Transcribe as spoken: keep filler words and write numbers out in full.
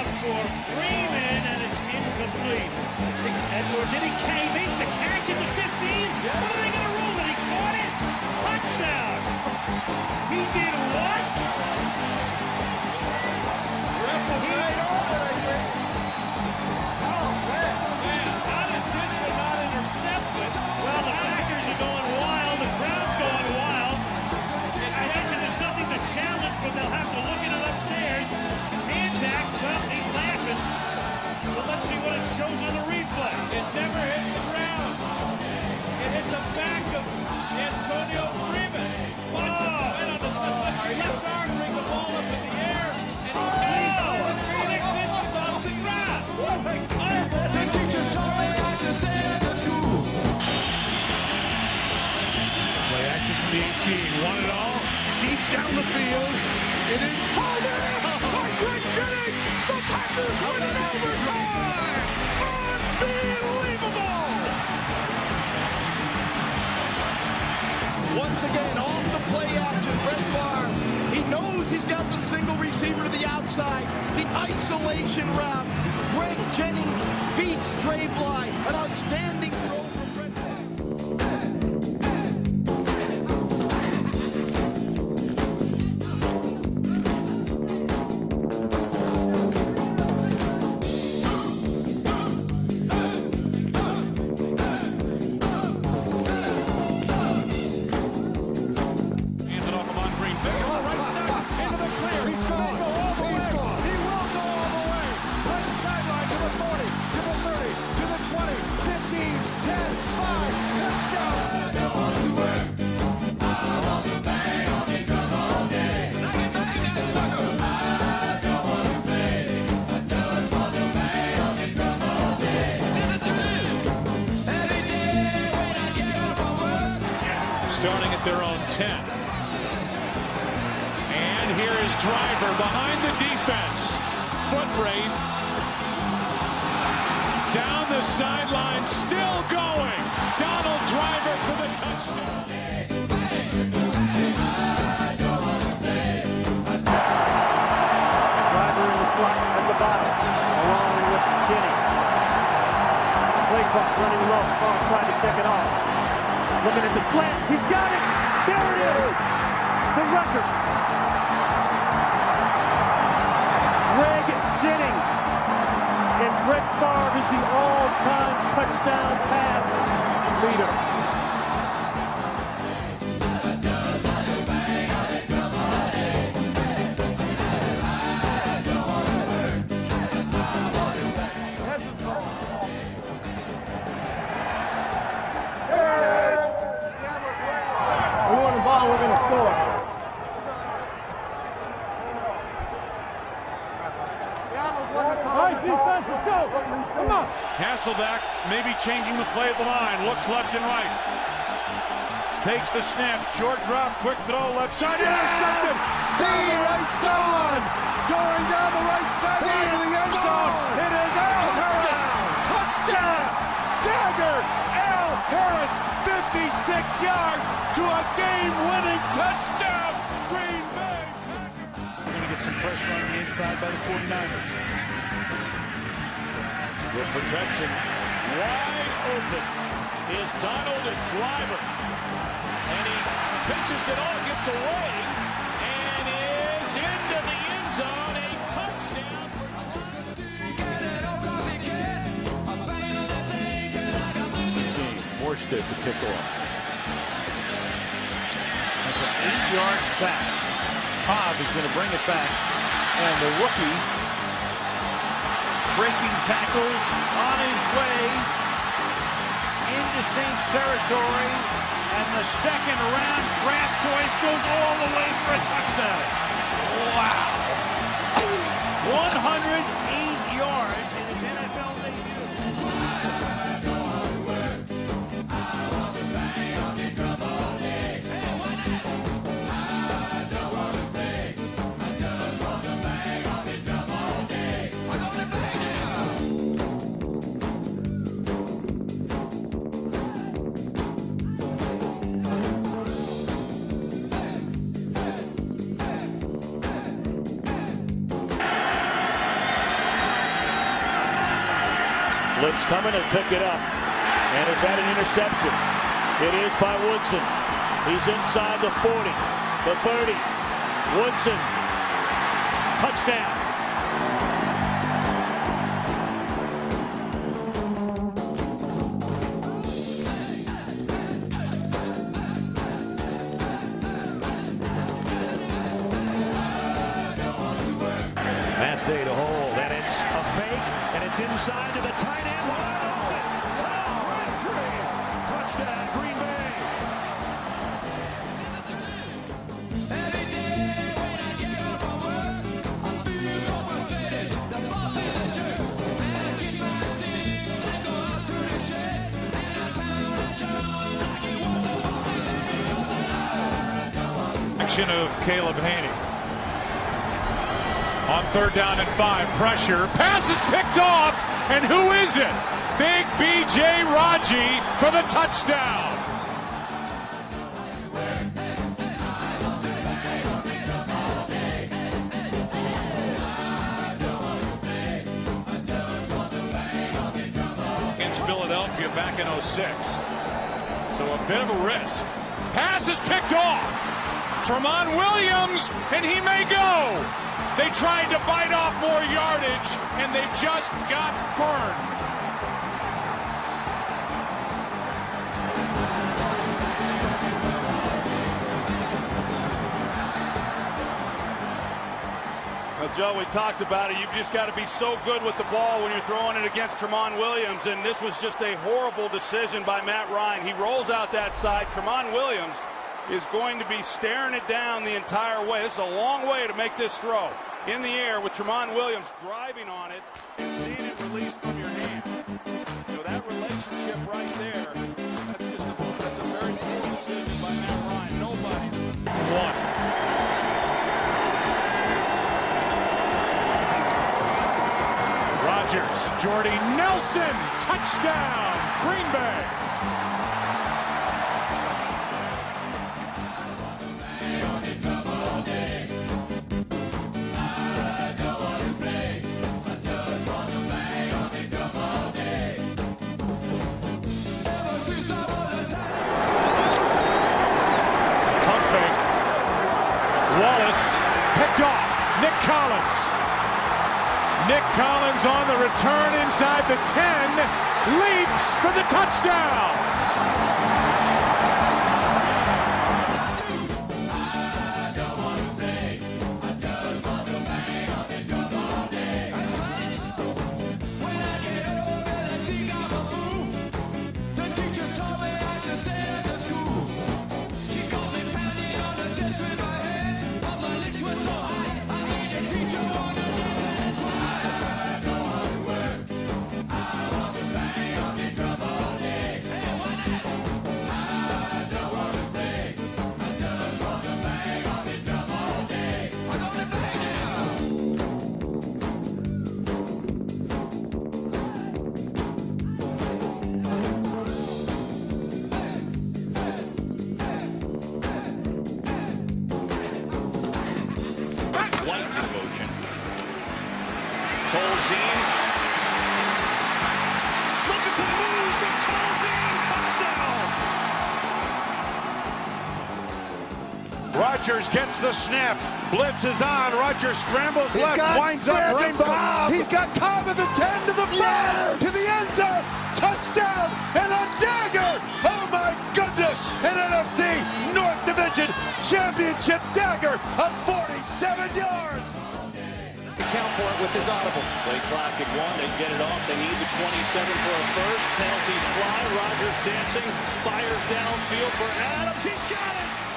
for Freeman, and it's incomplete. Edwards, did he cave? Make the catch at the fifteen? What are they going to rule? And he caught it? Touchdown! He did what? Ref was right on it, I think. Oh, man. Man, not intentional, not intercepted. Well, the Packers are going wild. The crowd's going wild. And I mentioned there's nothing to challenge, but they'll have to look at it upstairs. Hand back. Well, he's laughing. Well, let's see what it shows on the replay. It never hit the ground. It hit the back of Antonio Freeman. Oh! Right on the left arm, bring the ball up in the air, and he catches it six inches off the ground. The teachers taught play action, stay at the school. Play action from the eighteen. One and all. Deep down the field. It is Holder by Greg Jennings. The Packers win in overtime. Unbelievable. Once again, off the play action, Brett Favre. He knows he's got the single receiver to the outside. The isolation route. Greg Jennings beats Dre Bly. An outstanding throw from Brett Favre. Starting at their own ten. And here is Driver behind the defense. Foot race. Down the sideline, still going. Donald Driver for the touchdown. Driver in the slot at the bottom, along with Kenny. Play clock running low. Far trying to check it off. Looking at the slant, he's got it! There it is! The record! Greg Jennings, and Brett Favre is the all-time touchdown pass leader. We're going to score. All right, defense, let's go. Come on. Hasselbeck maybe changing the play at the line. Looks left and right. Takes the snap. Short drop. Quick throw. Left side. Yes! Intercepted. Down the right side. Going down the right side. Into the end zone. It is Al Harris. Touchdown. Dagger. Al Harris. fifty-six yards to a game-winning touchdown. Green Bay Packers. We're going to get some pressure on the inside by the forty-niners. With protection, wide open is Donald Driver. And he pitches it all, gets away, and is into the end zone. A touchdown. Morstead to kick off. That's an eight yards back. Cobb is going to bring it back. And the rookie breaking tackles on his way into Saints territory. And the second round draft choice goes all the way for a touchdown. Wow. one hundred eight yards in his N F L debut. Blitz coming to pick it up. And is that an interception? It is by Woodson. He's inside the forty, the thirty. Woodson, touchdown. Mass Day to hold, and it's a fake, and it's inside to the tight end. Wide open. Tom Crabtree. Touchdown, Green Bay. Every day when I get up from work, I feel so frustrated. The boss is a jerk. And I get my sticks and go out to the shed. And I pound my drum like it was the boss's head. Action of Caleb Haney. On third down and five, pressure, pass is picked off, and who is it? Big B J Raji for the touchdown. Against Philadelphia back in oh six. So a bit of a risk. Pass is picked off. Tramon Williams, and he may go. They tried to bite off more yardage, and they just got burned. Well, Joe, we talked about it. You've just got to be so good with the ball when you're throwing it against Tramon Williams, and this was just a horrible decision by Matt Ryan. He rolls out that side. Tramon Williams is going to be staring it down the entire way. This is a long way to make this throw. In the air with Tramon Williams driving on it and seeing it released from your hand. So that relationship right there, that's just a, that's a very poor decision by Matt Ryan. Nobody. One. Rodgers, Jordy Nelson, touchdown, Green Bay. Wallace picked off. Nick Collins. Nick Collins on the return inside the ten. Leaps for the touchdown. White in motion. Tolzien. Look at the move from Tolzien. Touchdown. Rodgers gets the snap. Blitz is on. Rodgers scrambles He's left. got Winds up Brandon right. Cobb. He's got Cobb at the ten to the five. Yes. To the end zone. Touchdown. And a dagger. Oh my goodness. An N F C North Division Championship dagger of forty-seven yards. Count for it with his audible. Play clock at one. They get it off. They need the twenty-seven for a first. Penalties fly. Rodgers dancing. Fires downfield for Adams. He's got it.